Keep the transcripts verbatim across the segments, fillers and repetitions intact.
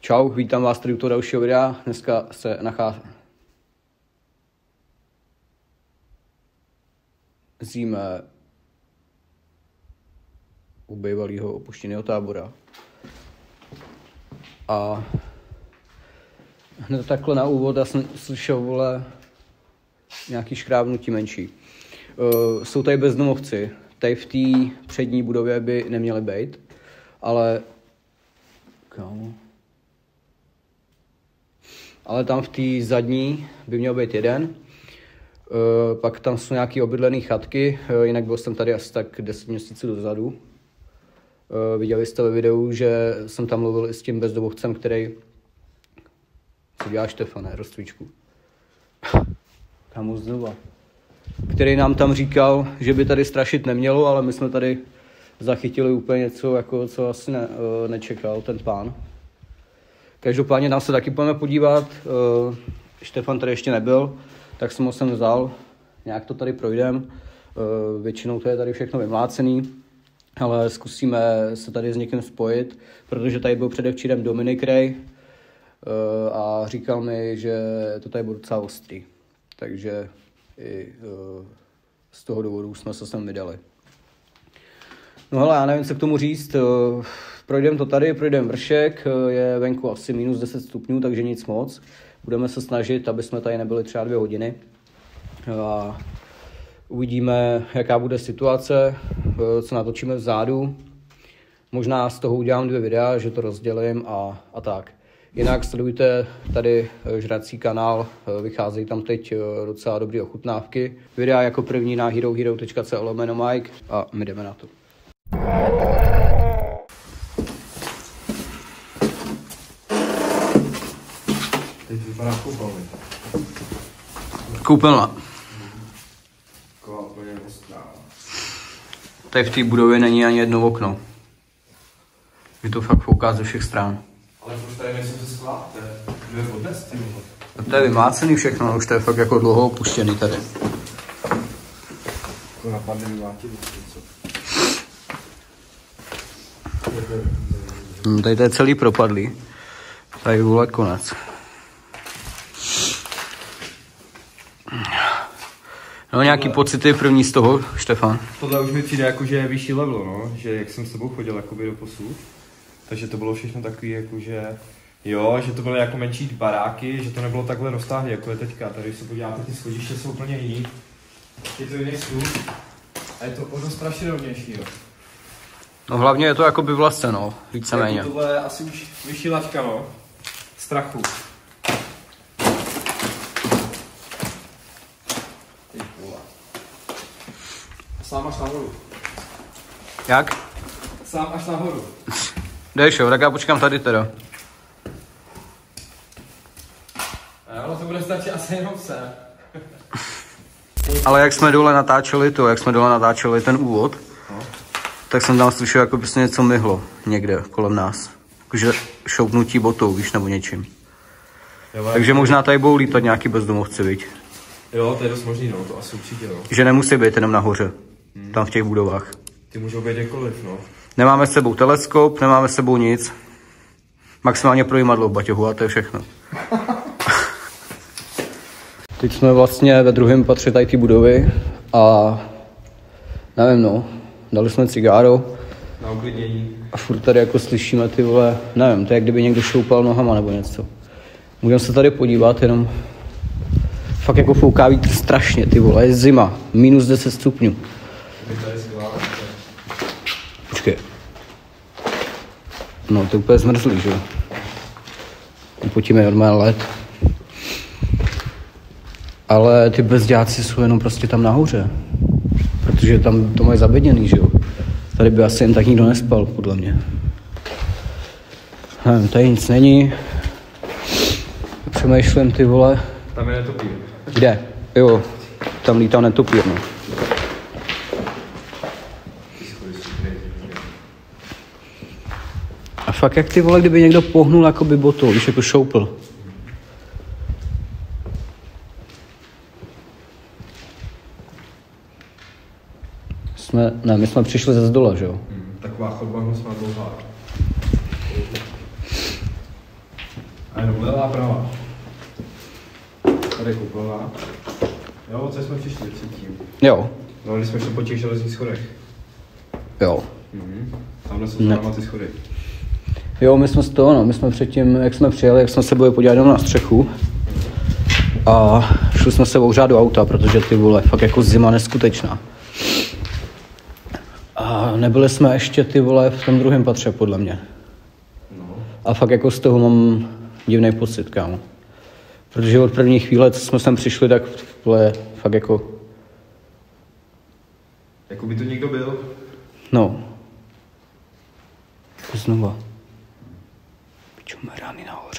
Čau, vítám vás tady u toho dalšího videa. Dneska se nacházíme u bývalého opuštěného tábora. A hned takhle na úvod já jsem slyšel, vole, nějaký škrábnutí menší. Uh, jsou tady bezdomovci. Tady v té přední budově by neměli být, ale kámo. Ale tam v té zadní by měl být jeden. Uh, pak tam jsou nějaké obydlené chatky, uh, jinak byl jsem tady asi tak deset měsíců dozadu. Uh, viděli jste ve videu, že jsem tam mluvil i s tím bezdomovcem, který... Co dělá Štefane, rostvičku? Kámo znova. Který nám tam říkal, že by tady strašit nemělo, ale my jsme tady zachytili úplně něco, jako, co asi ne, uh, nečekal ten pán. Každopádně nám se taky půjdeme podívat. Uh, Štefan tady ještě nebyl, tak jsem ho sem vzal. Nějak to tady projdem. Uh, většinou to je tady všechno vymlácený, ale zkusíme se tady s někým spojit, protože tady byl předevčírem Dominik Ray uh, a říkal mi, že to tady bude docela ostrý. Takže i uh, z toho důvodu jsme se sem vydali. No hele, já nevím, co k tomu říct. Uh, projdeme to tady, projdeme vršek, uh, je venku asi minus deset stupňů, takže nic moc. Budeme se snažit, aby jsme tady nebyli třeba dvě hodiny. A uvidíme, jaká bude situace, uh, co natočíme vzadu. Možná z toho udělám dvě videa, že to rozdělím a, a tak. Jinak sledujte tady žrací kanál, vycházejí tam teď docela dobré ochutnávky. Videa jako první na herohero tečka co lomeno Mike a my jdeme na to. Teď vypadá koupelny. Koupelna. Taková úplně ostrá. Tady v té budově není ani jedno okno. Je to fakt fouká ze všech stran. Ale už tady nejsou ze skla, to je odnes, ty vole. A to je vymlácený všechno, už to je fakt jako dlouho opuštěný tady. Jako napadne vymátit něco. Hmm, tady to je celý propadlý. Tady vůle konec. No nějaký pocity první z toho, Štefan? Tohle už mi přijde jako, že je vyšší level, no. Že jak jsem s tebou chodil jakoby do posud. Takže to bylo všechno takový, jakože, jo, že to byly jako menší baráky, že to nebylo takhle roztáhlé, jako je teďka. Tady, když se podíváte, ty schodiště jsou úplně jiný. Je to jiný stup a je to o dost prašidelnější, jo. No hlavně je to jako by vlastně, no, víceméně. Jako tohle je asi už vyšší laťka, no, strachu. Ty vole. Sám až nahoru. Jak? Sám až nahoru. Jdeš jo, tak já počkám tady teda. Jo, to bude stačit asi jenom se. Ale jak jsme dole natáčeli to, jak jsme dole natáčeli ten úvod, no, tak jsem tam slyšel, jako by se něco myhlo někde kolem nás. Jakože šoupnutí botou, víš, nebo něčím. Jo, takže možná tady budou lítat nějaký bezdomovci, viď? Jo, to je dost možný, no, to asi určitě, no. Že nemusí být jenom nahoře, hmm. tam v těch budovách. Ty můžou být kdekoliv, no. Nemáme s sebou teleskop, nemáme s sebou nic. Maximálně projímadlo v baťohu a to je všechno. Teď jsme vlastně ve druhém patře tady té budovy a nevím no, dali jsme cigáro. Na uklidnění. A furt tady jako slyšíme ty vole, nevím, to je jak kdyby někdo šoupal nohama nebo něco. Můžeme se tady podívat, jenom fakt jako fouká vítr strašně ty vole, je zima, minus deset stupňů. Počkej. No, to je úplně zmrzlý, že jo? Potíme normální led. Ale ty bezděláci jsou jenom prostě tam nahoře. Protože tam to mají zabedněný, že jo? Tady by asi jen tak nikdo nespal, podle mě. Nevím, tady nic není. Přemýšlím, ty vole. Tam je netopír. Kde? Jo, tam lítá netopír, no. A fakt jak ty vole, kdyby někdo pohnul jako by botou, víš, jako šoupl. Jsme, ne, my jsme přišli ze zdola, že jo? Hmm, taková chodba musí dlouhá. A jenom levá, pravá. Tady koupelna. Jo, co jsme přišli předtím. Jo. No, když jsme šli po těch železních schodech. Jo. Mhm. Tamhle jsou ne. ty schody. Jo, my jsme z toho, no, my jsme předtím, jak jsme přijeli, jak jsme se byli podívat na střechu. A šli jsme se ohřát do auta, protože ty vole, fakt jako zima neskutečná. A nebyli jsme ještě ty vole v tom druhém patře, podle mě. No. A fakt jako z toho mám divný pocit, kámo. Protože od první chvíle, co jsme sem přišli, tak vole, fakt jako... Jako by to někdo byl? No. Znova. Piču, rány nahoře.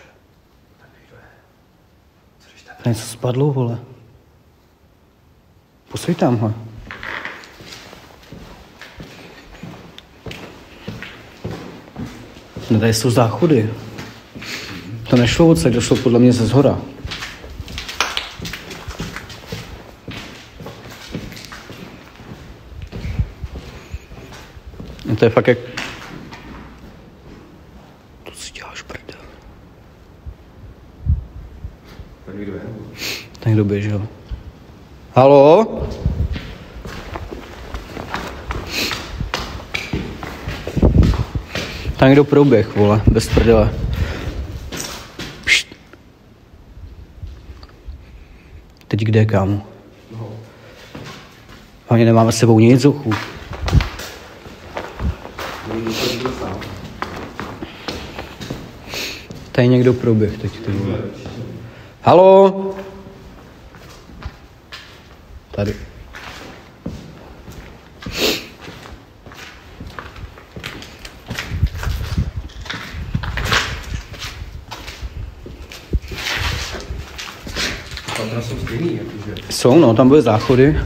Něco spadlo, vole. Posvěď tamhle. No tady jsou záchody. To nešlo odsek, to šlo podle mě ze zhora. No to je fakt jak... To si děláš prdel. Tak někdo je? Tak někdo běžel. Haló? Tam někdo proběh, vole, bez prdele. Pšt. Teď kde, kámo? No. Hlavně nemáme s sebou nic, zochu. Tady někdo proběh teď, ty vole. Haló? Tady. Tam jsou stejný, jakože. Jsou, no, tam byly záchody.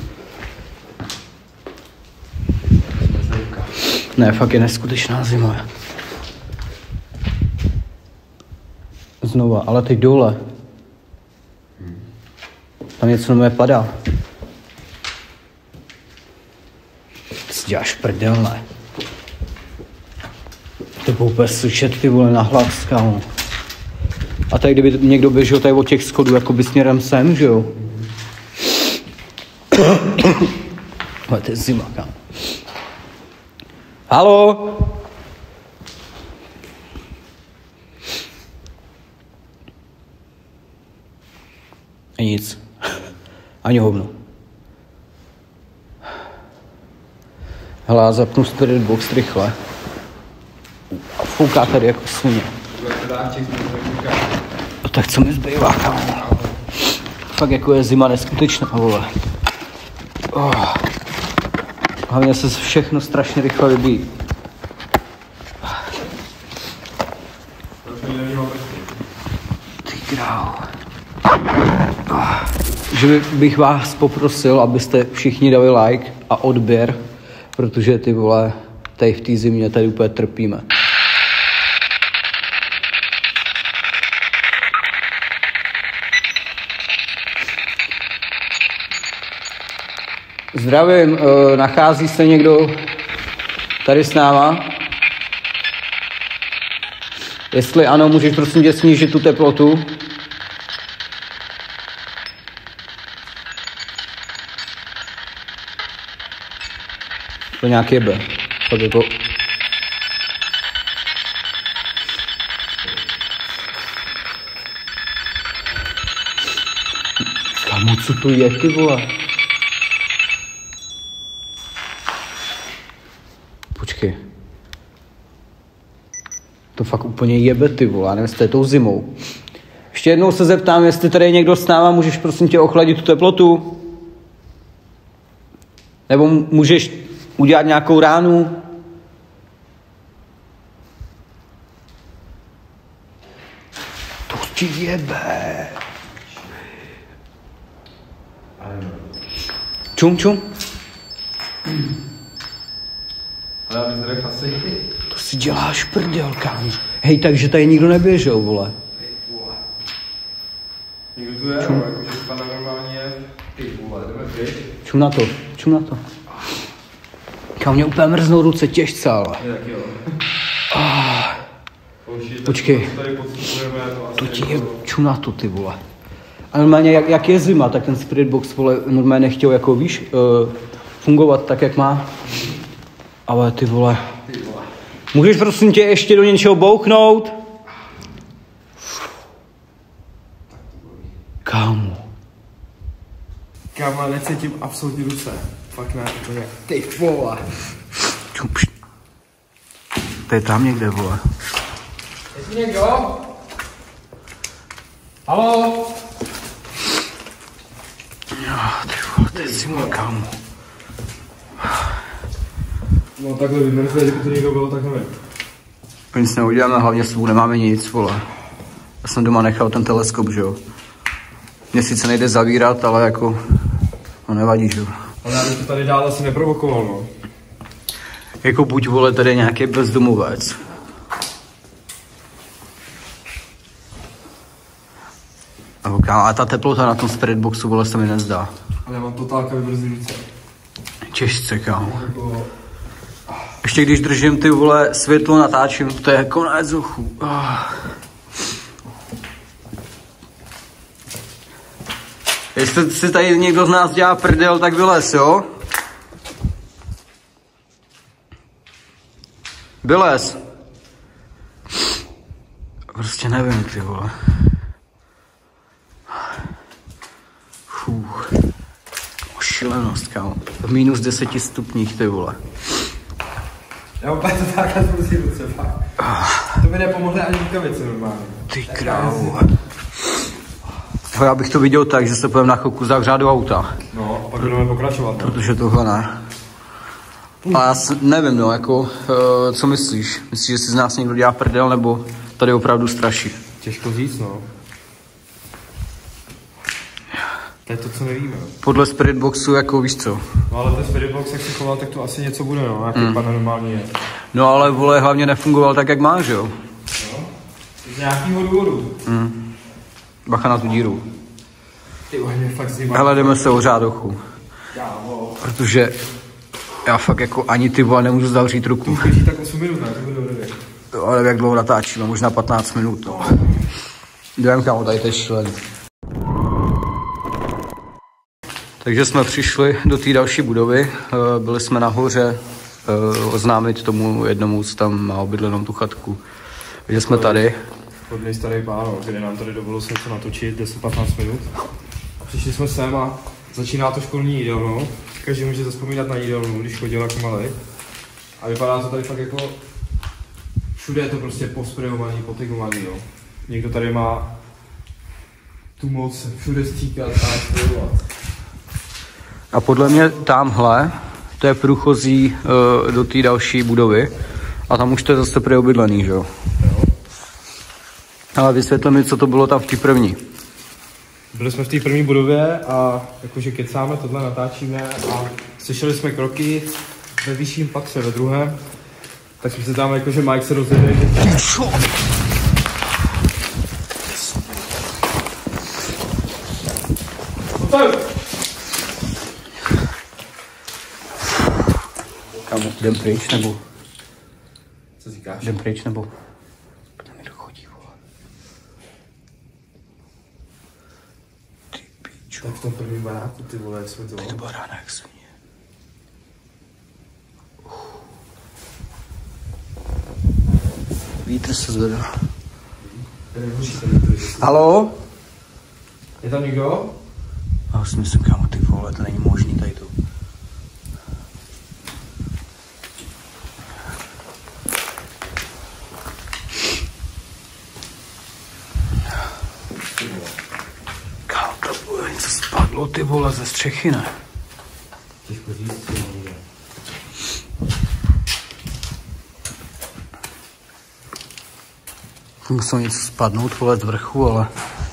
Ne, fakt je neskutečná zima. Znova, ale teď dole. Tam něco nové padá. Ty si děláš prdel, ne? To bude úplně slyšet, ty vole, na hlas, kámo. A tady kdyby někdo běžel tady od těch schodů, jako by směrem sem, že jo? Ale to je zima, kámo. Haló? A nic. Ani hovno. Hele, já zapnu Spirit Box rychle. A fouká tady jako svině. No tak co mi zbývá, kámo? Fakt jako je zima neskutečná, vole. Oh. Hlavně se všechno strašně rychle vybíjí. Ty král. Oh. Že bych vás poprosil, abyste všichni dali like a odběr, protože ty vole, tady v té zimě tady úplně trpíme. Zdravím, e, nachází se někdo tady s náma? Jestli ano, můžeš prosím tě snížit tu teplotu? To nějak jebe. Tak jako... Kámo, co to je, ty vole? Počkej. To fakt úplně jebe, ty vole, nevím, jestli to je tou zimou. Ještě jednou se zeptám, jestli tady je někdo s náma, můžeš prosím tě ochladit tu teplotu? Nebo můžeš udělat nějakou ránu? To ti jebe. Čum, čum. Ale já bych asi. To si děláš prdel, kámo. Hej, takže tady nikdo neběžel, vole. Někdo tu je, jakože spadá normálně je. Ty vole, jdeme pryč. Čum na to, čum na to. Kámo, mě úplně mrznou ruce těžce, ale. Je tak jo. Ah. Počkej. Tady podstupujeme to To ti je čuna to, ty vole. A normálně, jak, jak je zima, tak ten spirit box, vole, normálně nechtěl, jako víš, uh, fungovat tak, jak má. Ale ty vole. Můžeš prosím tě ještě do něčeho bouchnout? Kámo. Kámo, necítím absolutně ruce. Fakt ne, úplně. Ty vole. Čupš. To je tam někde, vole. Je tu někdo? Haló? Jo, ty vole, to je zima, kámo. No takhle vymrzli, kdyby to někdo bylo, tak nevím. Nic neuděláme, hlavně svou nemáme nic, vole. Já jsem doma nechal ten teleskop, že jo. Mně sice nejde zavírat, ale jako, no nevadí, že jo. Ale já bych to tady dál asi neprovokoval, no. Jako buď, vole, tady nějaký bezdomovec. A ta teplota na tom spirit boxu, vole, se mi nezdá. Ale já mám totálka vymrzlý ruce. Těžce, kámo. Ještě když držím, ty vole, světlo natáčím, to je konec zuchu. Oh. Jestli si tady někdo z nás dělá prdel, tak vylez, jo? Vylez. Prostě nevím, ty vole. Fuh. Šílenost, kámo. V minus deseti stupních, ty vole. Já opět to takhle zmusí ruce, fakt. To mi nepomohly ani rukavice normálně. Ty krávo. Já bych to viděl tak, že se půjdeme na chvilku zavřát do auta. No, pak budeme pokračovat. No. Protože tohle ne. A já nevím, no, jako, uh, co myslíš? Myslíš, že si z nás někdo dělá prdel, nebo tady opravdu straší? Těžko říct, no. To je to, co nevíme. Podle spirit boxu, jako víš co? No ale ten spirit box, jak se choval, tak to asi něco bude, no. Nějaký mm. paranormální je. No ale, vole, hlavně nefungoval tak, jak má, že jo? No. Z nějakýho důvodu. Mm. Bacha na tu díru. Ty mě fakt zima. Hele, jdeme se ohřát trochu. Protože já fakt jako ani ty vole nemůžu zavřít ruku. To už tak osm minut, ne? To bude dobré. Jo, ale jak dlouho natáčíme, možná patnáct minut, no. Jdeme, kámo, tady to je šílený. Takže jsme přišli do té další budovy, byli jsme nahoře oznámit tomu jednomu, co tam má obydlenou tu chatku. Takže jsme tady. Hodný starý pán, který nám tady dovolil se něco natočit, deset patnáct minut. Přišli jsme sem a začíná to školní jídelnou. Každý může zavzpomínat na jídelnu, když chodil jako malý. A vypadá to tady fakt jako... Všude je to prostě posprejovaný, potygovaný, jo. Někdo tady má tu moc všude stříkat a sprejovat. A podle mě tamhle, to je průchozí uh, do té další budovy. A tam už to je zase preobydlený, že jo? Ale vysvětli mi, co to bylo tam v té první. Byli jsme v té první budově a jakože kecáme, tohle natáčíme a slyšeli jsme kroky ve vyšším patře, ve druhém. Tak jsme se tam jakože Mike se rozjede, že... Kam jdem pryč, nebo? Co říkáš? Jdem pryč, nebo? Kde mi to chodí, vole? Ty pičo. Tak v tom prvním baráku, ty vole, jak jsme to... Ty to barána, jak svině. Vítr se zvedá. Haló? Je tam někdo? Já si myslím, kámo, ty vole, to není možný tady to. Kámo, to bylo něco spadlo, ty vole, ze střechy, ne? Těžko říct, co někde. Musel něco spadnout, vole, z vrchu, ale...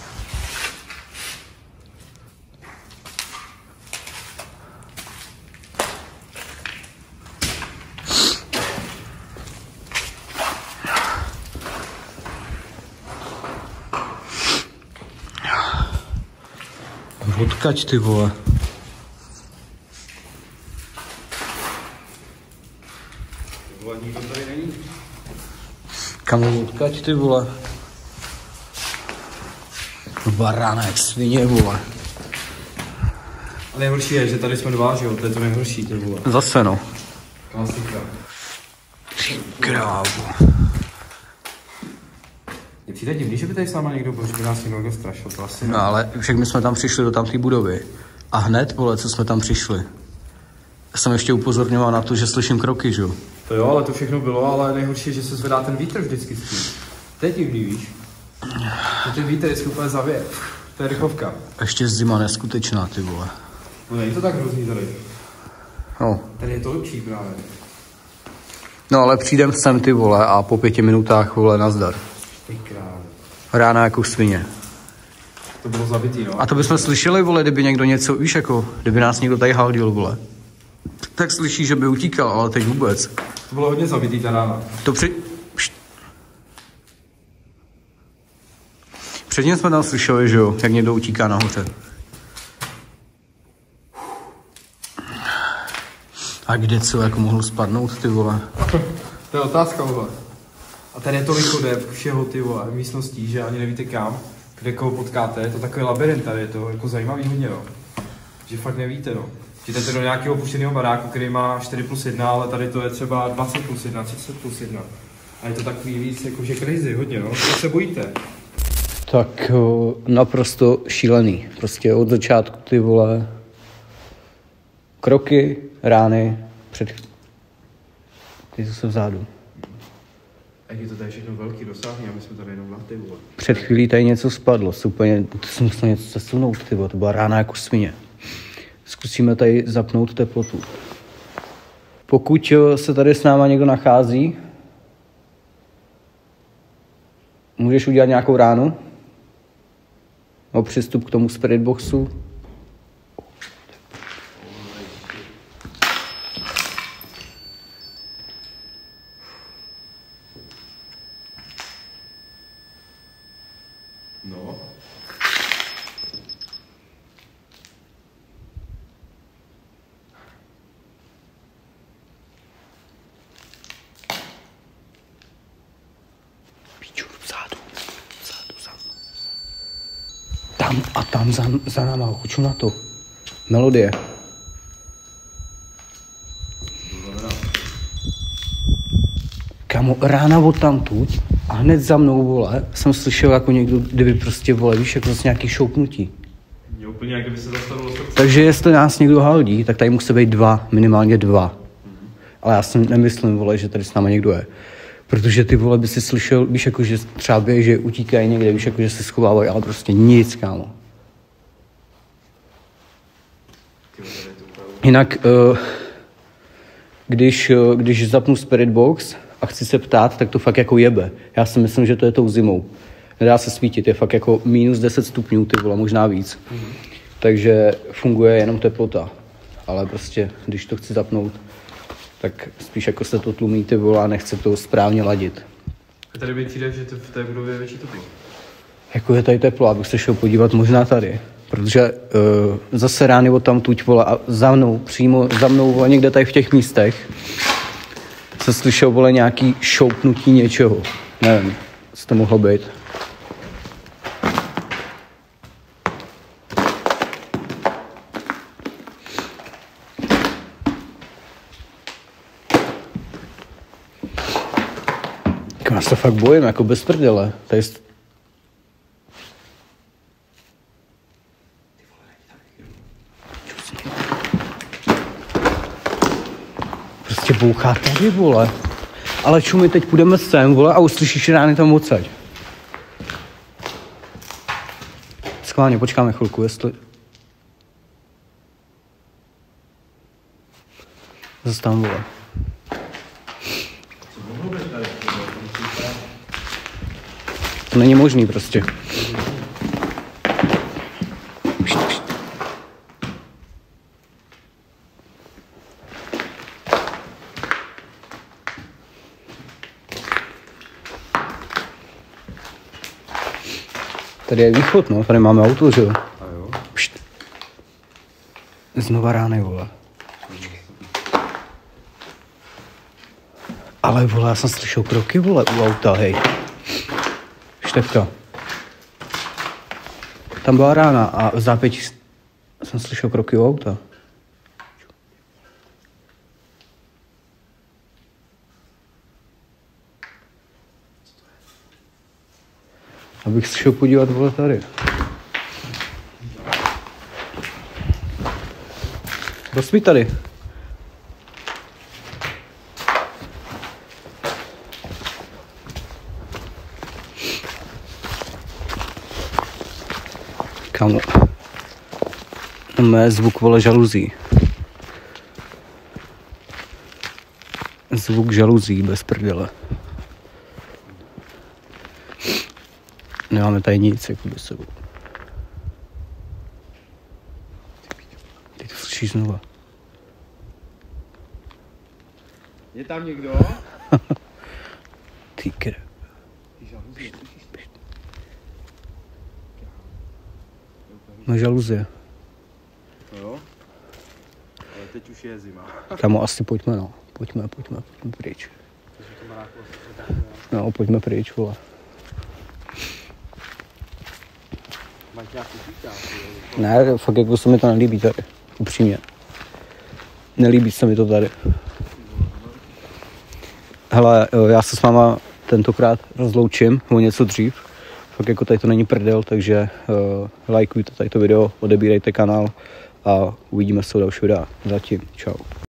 Odkaď, ty vole. Vole, nikdo tady není. Kam odkaď, ty vole. Barána jak svině, vole. A nejhorší je, že tady jsme dva, že jo, to je to nejhorší, ty vole. Zase no. Klasika. Ty krávu. Je přijde divný, že by tady s náma někdo byl, že by nás někdo strašil, to asi ne. No ale však my jsme tam přišli do tamté budovy. A hned, vole, co jsme tam přišli. Já jsem ještě upozorňoval na to, že slyším kroky, že jo. To jo, ale to všechno bylo, ale nejhorší je, že se zvedá ten vítr vždycky s tím. To je divný, víš. To ten vítr je úplně zavě. To je rychlovka. Ještě zima neskutečná, ty vole. No není to tak hrozný tady. No. Tady je to lepší právě. No ale přijdem sem, ty vole, a po pěti minutách, vole, nazdar. Ty král. Rána jako svině. To bylo zabitý, no. A to bychom slyšeli, vole, kdyby někdo něco, víš, jako, kdyby nás někdo tady haldil, vole. Tak slyší, že by utíkal, ale teď vůbec. To bylo hodně zabitý ta rána. To při... Pšt. Předtím jsme tam slyšeli, že jo, jak někdo utíká nahoře. A kde co, jako mohlo spadnout, ty vole? To je otázka, vole. A tady je tolik chodeb všeho, ty vole, místností, že ani nevíte kam, kde koho potkáte. Je to takový labirint tady, je to jako zajímavý hodně, no. Že fakt nevíte, no. Že jdete do nějakého opuštěného baráku, který má čtyři plus jedna, ale tady to je třeba dvacet plus jedna, třicet plus jedna. A je to takový víc, jakože crazy hodně, no. Co se bojíte? Tak o, naprosto šílený. Prostě od začátku, ty vole, kroky, rány, před... Ty jsou vzadu. A je to tady všechno velký dosáhný a my jsme tady jenom na ty, vole. Před chvílí tady něco spadlo, se úplně, to jsem musel něco sesunout, ty vole, to byla rána jako svině. Zkusíme tady zapnout teplotu. Pokud se tady s náma někdo nachází, můžeš udělat nějakou ránu? O přístup k tomu spirit boxu? No. Piču, vzadu, vzadu, za mnou. Tam a tam za, za náma, chuču na to. Melodie. Kamo, rána od tamtud a hned za mnou, vole, jsem slyšel jako někdo, kdyby prostě, vole, víš, jako zase nějaký šoupnutí. Je úplně jak kdyby se zastavilo srdce. Takže jestli nás někdo haldí, tak tady musí být dva, minimálně dva. Mm-hmm. Ale já si nemyslím, vole, že tady s náma někdo je. Protože ty, vole, by si slyšel, víš, jako, že třeba běž, že utíkají někde, víš, jako, že se schovávají, ale prostě nic, kámo. Jinak, uh, když, uh, když zapnu Spirit Box a chci se ptát, tak to fakt jako jebe. Já si myslím, že to je tou zimou. Nedá se svítit, je fakt jako minus deset stupňů, ty vole, možná víc. Mm-hmm. Takže funguje jenom teplota. Ale prostě, když to chci zapnout, tak spíš jako se to tlumí, ty vole, a nechce to správně ladit. A tady by přijde, že v té budově je větší teplo. Jako je tady teplo, abych se šel podívat možná tady. Protože uh, zase rány od tam tuď, vole, a za mnou, přímo za mnou, vole, někde tady v těch místech se slyšel, vole, nějaký šoupnutí něčeho. Nevím, co to mohlo být. Já se fakt bojím, jako bez prdele. Tady st- prostě bouchá tady, vole. Ale ču, my teď půjdeme sem, vole, a uslyšíš rány tam odsaď. Schválně, počkáme chvilku, jestli... Zase tam, vole. To není možný prostě. Tady je východ, no, tady máme auto, že jo? A jo? Pšt. Znova rány, vole. Ale, vole, já jsem slyšel kroky, vole, u auta, hej. Števka. Tam byla rána a v zápětí jsem slyšel kroky u auta. Abych se šel podívat, vole, tady. Rozsvít tady. Kámo. Mé zvuk, vole, žaluzí. Zvuk žaluzí bez prdele. Nemáme tady nic, jako by sebou. Ty to slyšíš znova. Je tam někdo? Ty kre. No žaluzie. No jo. Ale teď už je zima. Kámo, asi pojďme, no. Pojďme, pojďme, pojďme pryč. No, pojďme pryč, vole. Ne, fakt jako se mi to nelíbí tady, upřímně. Nelíbí se mi to tady. Hele, já se s váma tentokrát rozloučím o něco dřív. Fakt jako tady to není prdel, takže uh, lajkujte tady to video, odebírejte kanál a uvidíme se u dalšího videa. Zatím, čau.